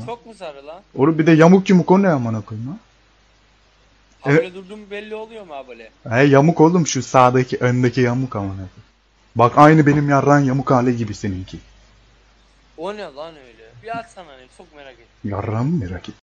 Çok mu sarı lan? Oğlum bir de yamuk yumuk o ne amına koyayım lan? Ha böyle durduğum belli oluyor mu abone? He yamuk oğlum şu sağdaki öndeki yamuk amına koyayım. Bak aynı benim yarran yamuk hali gibi seninki. O ne lan öyle? Bir atsana hani çok merak ettim. Yarran mı merak et?